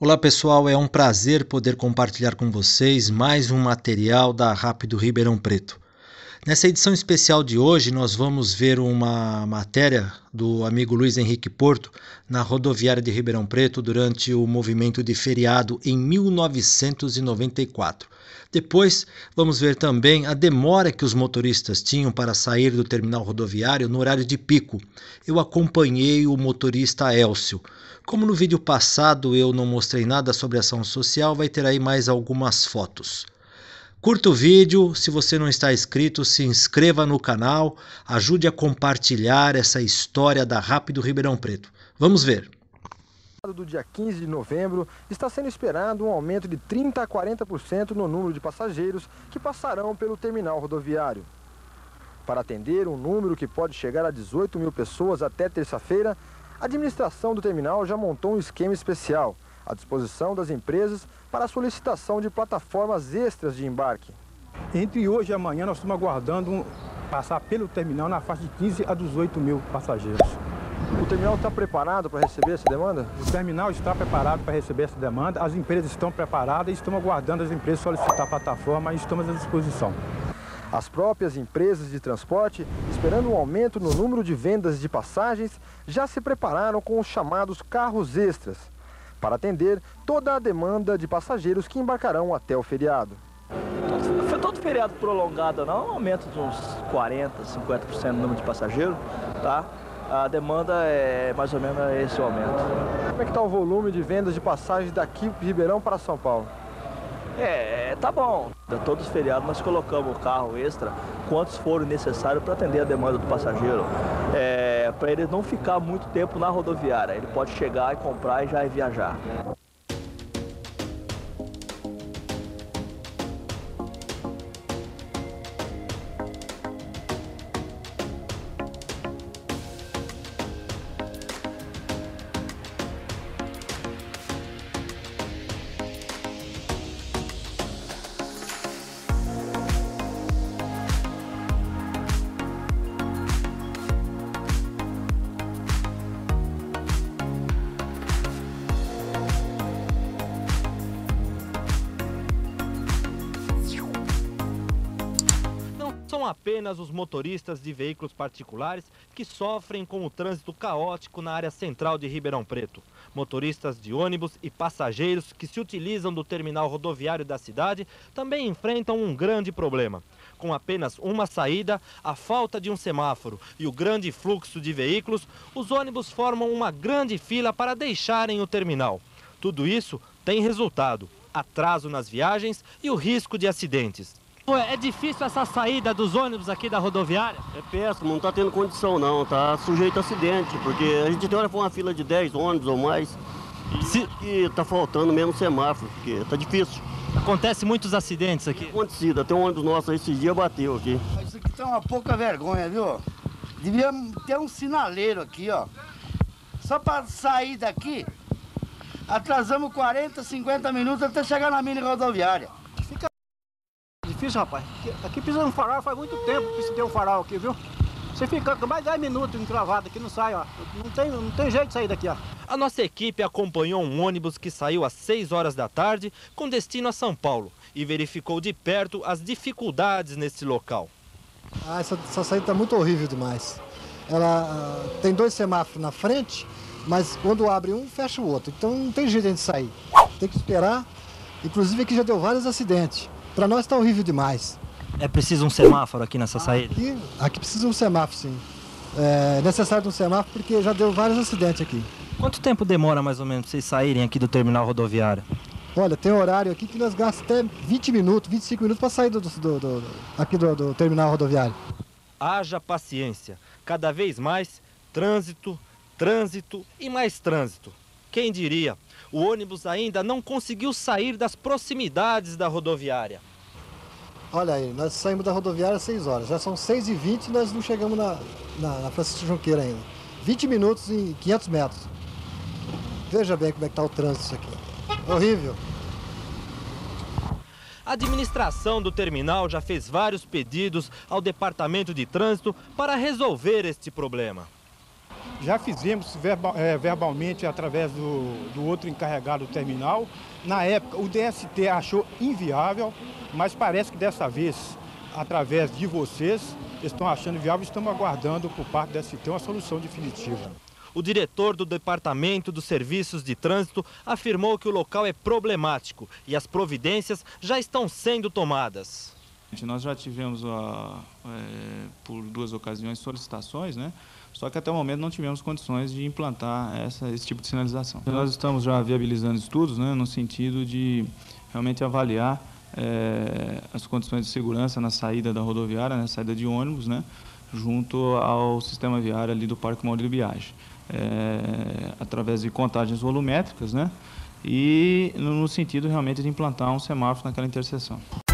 Olá pessoal, é um prazer poder compartilhar com vocês mais um material da Rápido Ribeirão Preto. Nessa edição especial de hoje nós vamos ver uma matéria do amigo Luiz Henrique Porto na rodoviária de Ribeirão Preto durante o movimento de feriado em 1994. Depois vamos ver também a demora que os motoristas tinham para sair do terminal rodoviário no horário de pico. Eu acompanhei o motorista Elcio. Como no vídeo passado eu não mostrei nada sobre ação social, vai ter aí mais algumas fotos. Curta o vídeo, se você não está inscrito, se inscreva no canal, ajude a compartilhar essa história da Rápido Ribeirão Preto. Vamos ver. Do dia 15 de novembro, está sendo esperado um aumento de 30% a 40% no número de passageiros que passarão pelo terminal rodoviário. Para atender um número que pode chegar a 18 mil pessoas até terça-feira, a administração do terminal já montou um esquema especial à disposição das empresas para a solicitação de plataformas extras de embarque. Entre hoje e amanhã nós estamos aguardando passar pelo terminal na faixa de 15 a 18 mil passageiros. O terminal está preparado para receber essa demanda? O terminal está preparado para receber essa demanda, as empresas estão preparadas e estamos aguardando as empresas solicitar a plataforma e estamos à disposição. As próprias empresas de transporte, esperando um aumento no número de vendas de passagens, já se prepararam com os chamados carros extras, para atender toda a demanda de passageiros que embarcarão até o feriado. Foi todo feriado prolongado, não, um aumento de uns 40%, 50% no número de passageiros, tá? A demanda é mais ou menos esse o aumento. Como é que está o volume de vendas de passagens daqui de Ribeirão para São Paulo? Tá bom. Todos os feriados nós colocamos o carro extra, quantos forem necessários para atender a demanda do passageiro. Para ele não ficar muito tempo na rodoviária, ele pode chegar e comprar e já viajar. São apenas os motoristas de veículos particulares que sofrem com o trânsito caótico na área central de Ribeirão Preto. Motoristas de ônibus e passageiros que se utilizam do terminal rodoviário da cidade também enfrentam um grande problema. Com apenas uma saída, a falta de um semáforo e o grande fluxo de veículos, os ônibus formam uma grande fila para deixarem o terminal. Tudo isso tem resultado: atraso nas viagens e o risco de acidentes. É difícil essa saída dos ônibus aqui da rodoviária? É péssimo, não está tendo condição não, tá sujeito a acidente, porque a gente tem hora para uma fila de 10 ônibus ou mais, e está faltando mesmo semáforo, porque está difícil. Acontece muitos acidentes aqui? Acontecido, até um ônibus nosso esses dias bateu aqui. Isso aqui tá uma pouca vergonha, viu? Devia ter um sinaleiro aqui, ó. Só para sair daqui, atrasamos 40, 50 minutos até chegar na mini rodoviária. Difícil, rapaz. Aqui precisa de um farol, faz muito tempo que precisa ter um farol aqui, viu? Você fica com mais 10 minutos encravado aqui, não sai, ó. Não tem jeito de sair daqui, ó. A nossa equipe acompanhou um ônibus que saiu às 6 horas da tarde com destino a São Paulo e verificou de perto as dificuldades nesse local. Essa saída está muito horrível demais. Ela tem 2 semáforos na frente, mas quando abre um, fecha o outro. Então não tem jeito de a gente sair. Tem que esperar. Inclusive aqui já deu vários acidentes. Para nós está horrível demais. É preciso um semáforo aqui nessa saída? Aqui precisa um semáforo, sim. É necessário um semáforo porque já deu vários acidentes aqui. Quanto tempo demora mais ou menos para vocês saírem aqui do terminal rodoviário? Olha, tem horário aqui que nós gastamos até 20 minutos, 25 minutos para sair aqui do terminal rodoviário. Haja paciência. Cada vez mais trânsito, trânsito e mais trânsito. Quem diria? O ônibus ainda não conseguiu sair das proximidades da rodoviária. Olha aí, nós saímos da rodoviária às 6 horas. Já são 6h20 e nós não chegamos na Francisco Junqueira ainda. 20 minutos em 500 metros. Veja bem como é que está o trânsito aqui. Horrível. A administração do terminal já fez vários pedidos ao Departamento de Trânsito para resolver este problema. Já fizemos verbalmente através do outro encarregado do terminal. Na época, o DST achou inviável, mas parece que dessa vez, através de vocês, estão achando viável e estamos aguardando por parte do DST uma solução definitiva. O diretor do Departamento dos Serviços de Trânsito afirmou que o local é problemático e as providências já estão sendo tomadas. Nós já tivemos, por 2 ocasiões, solicitações, né? Só que até o momento não tivemos condições de implantar esse tipo de sinalização. Nós estamos já viabilizando estudos, né, no sentido de realmente avaliar as condições de segurança na saída da rodoviária, na saída de ônibus, né, junto ao sistema viário ali do Parque Maurílio Biagi, através de contagens volumétricas, né, e no sentido realmente de implantar um semáforo naquela interseção.